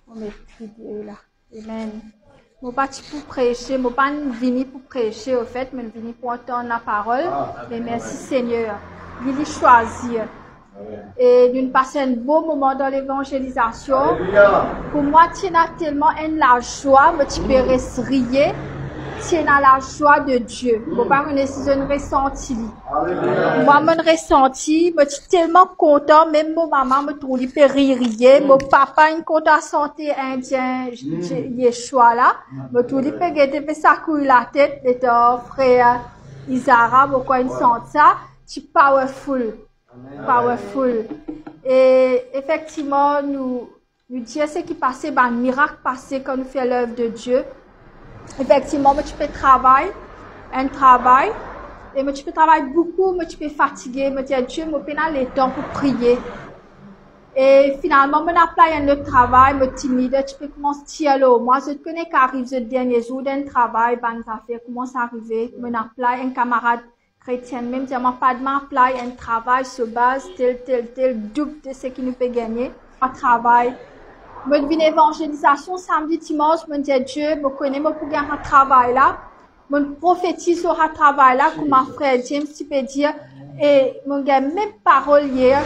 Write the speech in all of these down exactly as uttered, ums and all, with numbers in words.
On m'écrit là. Amen. Je ne suis pas pour prêcher, je ne suis pas venu pour prêcher, au fait, mais je suis venu pour entendre la parole. Mais merci Seigneur. Il est choisi. Et nous passons un beau moment dans l'évangélisation. Pour moi, tu as tellement une la joie, mais tu peux rire. Tu as la joie de Dieu. Je ne sais pas si je ressenti. Moi, je ressenti, je suis tellement content, même mon maman me trouve peut rire. Mon papa est content de santé indien, Yeshua là. Me trouve peut gagner sa couille la tête, et ton frère Isara, pourquoi il sent ça? Tu es powerful. Powerful. Et effectivement, nous, nous disons ce qui passait, ben, le miracle passé quand nous faisons l'œuvre de Dieu. Effectivement, mais tu peux travailler, un travail, et mais tu peux travailler beaucoup, mais tu peux fatiguer, mais dire Dieu, me peine le temps pour prier. Et finalement, mon apply un autre travail, me timide, tu peux commencer à tirer l'eau. Moi, je connais qu'arrive ce dernier jour d'un travail, ben, ça fait commence à arriver, mon apply un camarade chrétien, même si moi pas de m'apply un travail sur base, tel, tel, tel, double de ce qui nous peut gagner, un travail. Je suis une évangélisation samedi, dimanche, je me dis Dieu, je connais mon pour un travail là. Je prophétise sur un travail là, comme ma frère James, tu peux dire, et je gagne même parole hier.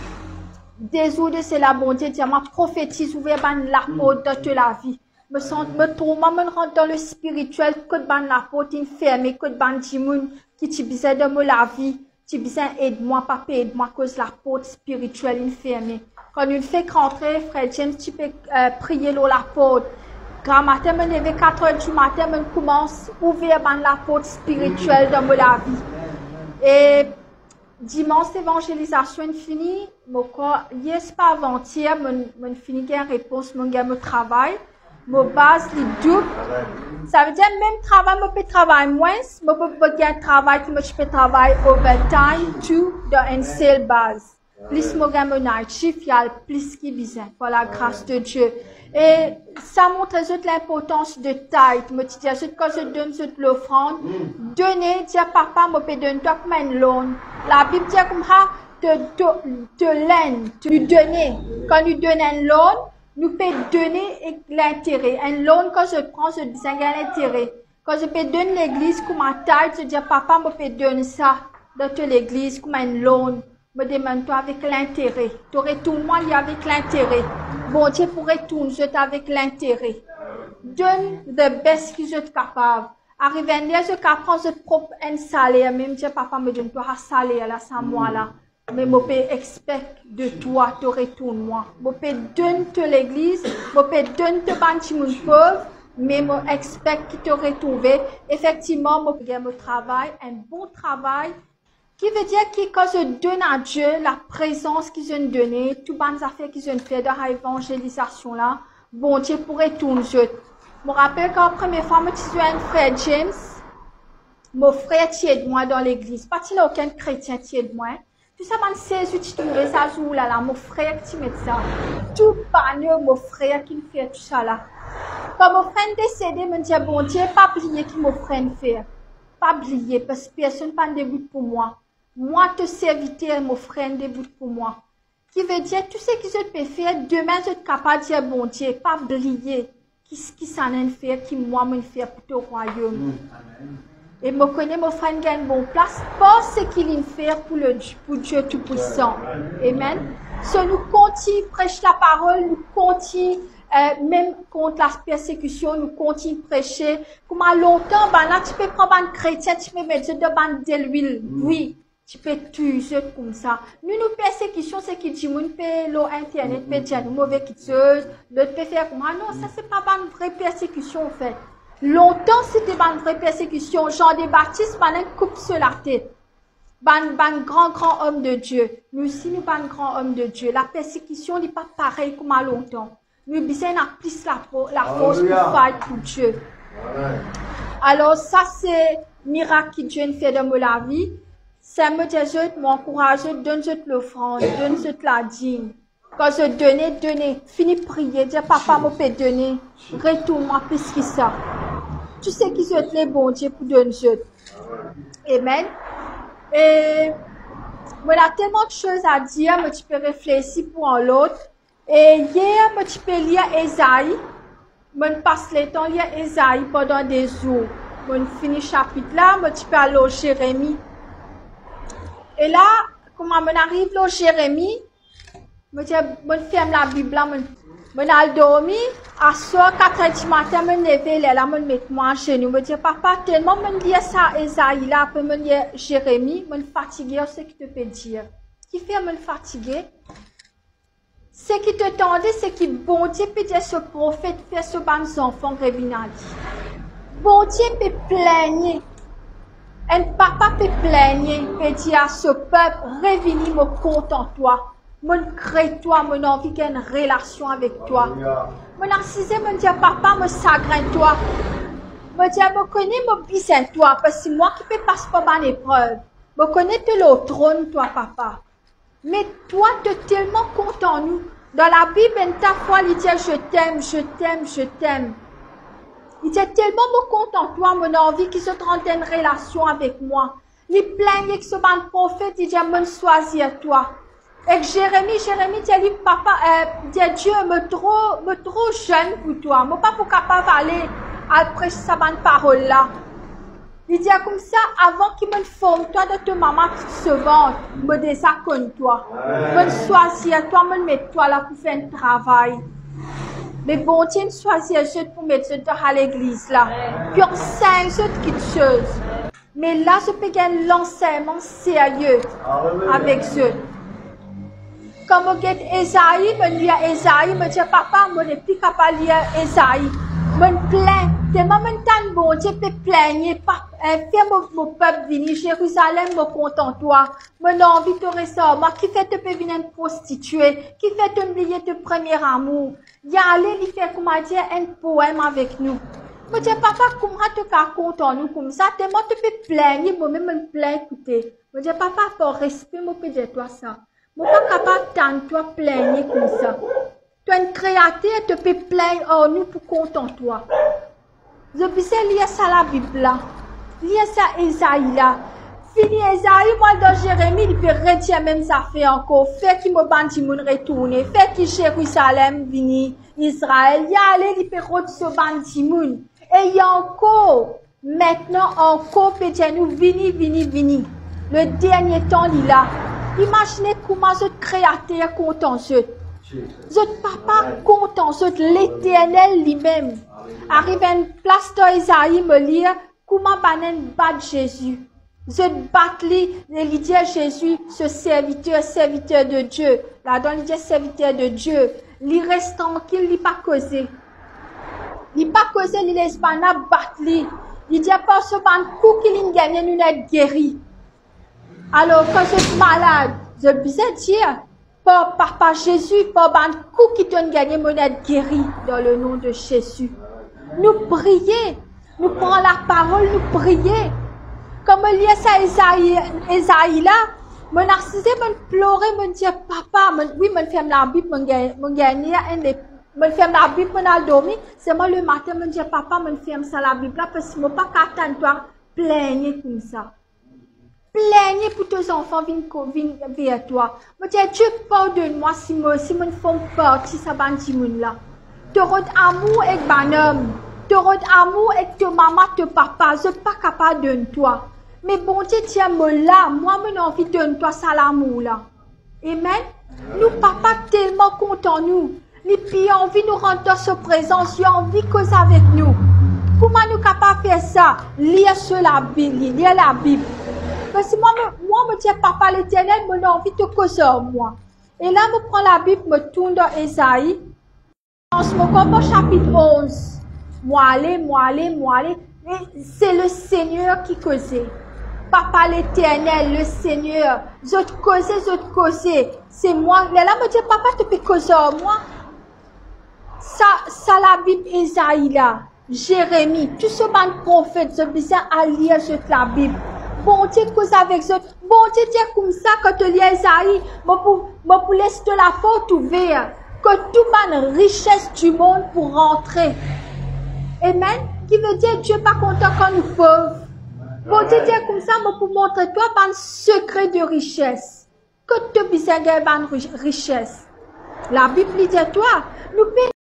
Désolé, c'est la bonté, dire, ma prophétise ouvert la porte de toute la vie. Me sens, me trouve, moi, me rentre dans le spirituel, que ban la porte fermée, que ban dimoun, qui tu besoin de me la vie, tu besoin aide-moi, papa, aide-moi, cause la porte spirituelle fermée. Quand une fait rentrer, frère James, tu peux euh, prier dans la porte. Grand matin, je me lève quatre heures du matin, je commence à ouvrir la porte spirituelle dans la vie. Et dimanche, l'évangélisation est finie. Hier, c'est pas avant-hier, je finis une réponse, je gagne mon travail. Mon base, les double. Ça veut dire, même travail, je peux travailler moins, je peux gagner un travail qui je peux travailler overtime, tout, dans une seule base. Plus je gagne mon night shift, il y a plus qui besoin, par la grâce de Dieu. Et ça montre l'importance de taille. Je me dis, quand je donne l'offrande, donner, dire, papa, je peux donner toi comme un loan. La Bible dit comme ça, te laine, te lui donner. Quand nous donne un loan, nous pouvons donner l'intérêt. Un loan, quand je prends, je dis, il y a l'intérêt. Quand je peux donner l'église comme un taille, je dis, papa, je peux donner ça dans l'église comme un loan. Me demande-toi avec l'intérêt. Tu retournes-moi avec l'intérêt. Bon Dieu pour retourner avec l'intérêt. Donne le best que je suis capable. Arrive un jour, je prends ce propre un salaire. Même Dieu, papa me donne toi un salaire là, sans moi là. Mais je peux expect de toi, tu retournes-moi. Je peux donner de l'église, je peux donner de banque mon pauvre, mais je expect qu'il te retrouve. Effectivement, je peux travail, un bon travail. Qui veut dire que quand je donne à Dieu la présence qu'ils ont donnée, toutes les affaires qu'ils ont fait dans l'évangélisation là, bon Dieu pourrait tourner. Je me rappelle quand la première fois, je suis un frère James, mon frère tied moi dans l'église. Pas qu'il n'y a aucun chrétien tied moi. Tout ça, man, c'est ce que tu trouves ça jour là, là, mon frère qui met ça. Tout panneau, mon frère qui fait tout ça là. Quand mon frère décédé, je me dis, bon Dieu, pas oublier qui mon frère fait. Pas oublier, parce que personne n'a de début pour moi. Moi, te serviteur, mon frère, début pour moi. Qui veut dire, tout ce que je peux faire, demain, je suis capable de dire, bon Dieu, pas oublier qui qui s'en est fait, qui moi, me faire pour ton royaume. Amen. Et me connais, mon frère, il a une bonne place, pour ce qu'il fait pour le pour Dieu Tout-Puissant. Amen. So, nous continuons, prêcher la parole, nous continuons, euh, même contre la persécution, nous continuons à prêcher. Comme à longtemps, ben là, tu peux prendre un chrétien, tu peux mettre dedans de l'huile. Oui. Tu peux tuer comme ça. Nous, nous, persécution, c'est qui dit, nous, peut l'eau internet, peut dire, nous, mauvais quitteuse, l'autre peut faire comme, ah non, ça, c'est pas une vraie persécution, en fait. Longtemps, c'était pas une vraie persécution. Jean des Baptistes, ben, coupe sur la tête. Ben, ben, grand, grand homme de Dieu. Nous aussi, nous, pas un grand homme de Dieu. La persécution n'est pas pareille comme à longtemps. Nous, besoin de plus la, la force pour faire pour Dieu. Amen. Alors, ça, c'est miracle que Dieu fait dans ma vie. Ça me dit, je m'encourage, donne-je l'offrande, donne-je la dîme. Quand je donnais, donnais, finis de prier, dire, papa, me peut donner, retourne-moi plus que ça. Tu sais qu'ils sont les bons Dieu pour donner. Amen. Et, il y a tellement de choses à dire, mais tu peux réfléchir pour l'autre. Et hier, je peux lire Esaïe. Je passe le temps à lire Esaïe pendant des jours. Je finis le chapitre là, je peux aller au Jérémie. Et là, quand je arrive au Jérémie, je ferme la Bible là, je vais dormir. À soir, quatre heures du matin, je me lève là, je me mets moi à genoux. Je dis, papa, tellement je lis ça, Esaïe là, après je lis Jérémie, je suis fatigué, ce que tu peux dire. Qui fait me fatiguer? Ce qui te tendait, c'est que bon Dieu peut dire ce prophète, fait ce ban enfants revenir. Bon Dieu peut plaigner. Un papa peut plaigner, peut dire à ce peuple, revenez me compte en toi. Mon crée toi, mon envie qu'il y ait une relation avec toi. Mon narcissé me dit, papa, me sagrin toi. Me dit, me connais, me besoin toi, parce que c'est moi qui peux passer par mon épreuve. Me connais te le trône, toi, papa. Mais toi, tu es tellement content, nous. Dans la Bible, une ta fois, il dit, je t'aime, je t'aime, je t'aime. Il dit tellement content, toi, mon envie qu'il se rende une relation avec moi. Il plaignait que ce ban prophète, il dit, je choisir toi. Et que Jérémie, Jérémie, dit, papa, euh, dit, Dieu, me trop, me trop jeune pour toi. Je ne suis pas capable d'aller à prêcher sa bonne parole là. Il dit comme ça, avant qu'il me forme, toi de ta maman qui se vende, me désacconne toi. Me choisir toi, me mettre toi là pour faire un travail. Mais bon, tiens, choisir je pour mettre toi à l'église là. Puis on cinq autres petites choses. Mais là, je peux gagner l'enseignement sérieux avec eux. Quand je regarde Esaïe, je lis Esaïe, je me dis, papa, je ne suis plus capable de lire Esaïe. Je me plains. Tellement maintenant, bon Dieu peut plaigner, fais mon peuple venir, Jérusalem me content toi, mon envie de recevoir, qui fait te peux venir une prostituée, qui fait te oublier ton premier amour. Y aller, il fait comment dire un poème avec nous. Je dis, papa, comment tu es content nous comme ça, tellement tu peux plaigner, moi-même me plains, écoutez. Je dis, papa, pour respect, moi peux dire toi ça. Je ne suis pas capable de toi plaigner comme ça. Tu es une créature, tu peux plaindre, oh nous pour content toi. Je peux lire ça la Bible là. Lire ça Esaïe là. Fini Esaïe, moi dans Jérémie, il peut retirer même ça fait encore. Fait qu'il me bandi moun retourne. Fait qu'il Jérusalem vini. Israël. Y a allé, il peut retirer ce bandi moun. Et il y a encore, maintenant encore, peut dire nous vini, vini, vini. Le dernier temps, il est là. Imaginez comment ce créateur content ce. Votre papa content ce, l'éternel lui-même. Arrive à une place d'Isaïe me lire comment banen bat Jésus. Je bat lui, il dit Jésus, ce serviteur, serviteur de Dieu. Là, dans il dit serviteur de Dieu. Il reste tranquille, il n'est pas causé. Il n'est pas causé, il laisse pas battre lui. Il dit pas ce ban coup qu'il gagne, nous être guéri. Alors, quand je suis malade, je peux dire, par papa Jésus, par ban coup qui te gagne, nous être guéri dans le nom de Jésus. Nous prions, nous prenons la parole, nous prions. Comme il y a ça, Esaïe, Esaïe là, mon narcissé me pleurait, me dit, papa, oui, me ferme la Bible, me gagne, me ferme la Bible, me dormi. C'est moi le matin, me dit, papa, me ferme ça la Bible là, parce que je ne peux pas qu'attendre toi, plaigner comme ça. Plaigner pour tes enfants viennent vers toi. Me dit, Dieu, pardonne-moi si je si me fais partie de ce bandit là. Tu auras amour avec mon homme. Tu auras amour avec ta maman, ta papa. Je ne suis pas capable de toi. Mais bon Dieu, tiens-moi là. Moi, j'ai envie de donner toi ça l'amour là. Amen. Nous, papa, tellement contents nous. Et puis, envie de nous rendre dans sa présence. J'ai envie de causer avec nous. Comment nous sommes capables de faire ça? Lire sur la Bible. Lire la Bible. Parce que moi, moi, je me dis, papa l'éternel, j'ai envie de causer moi. Et là, je prends la Bible, je tourne dans Esaïe. En ce moment, chapitre onze. Moi aller, moi aller, moi aller. C'est le Seigneur qui causait. Papa l'éternel, le Seigneur. Je te causais, je te causais. C'est moi. Là, là, me dit, papa, tu peux causer moi. Ça, ça, la Bible, Esaïe là. Jérémie. Tout ce ban prophète, je besoin à lire la Bible. Bon Dieu, cause avec eux. Bon Dieu, dis comme ça, quand tu lis Esaïe, je pour laisser la porte ouverte. Que tout man richesse du monde pour rentrer. Amen. Qui veut dire Dieu pas content quand nous pauvres. Bon Dieu dit comme ça, mais pour montrer toi un secret de richesse. Que tu besoin de richesse. La Bible dit toi, nous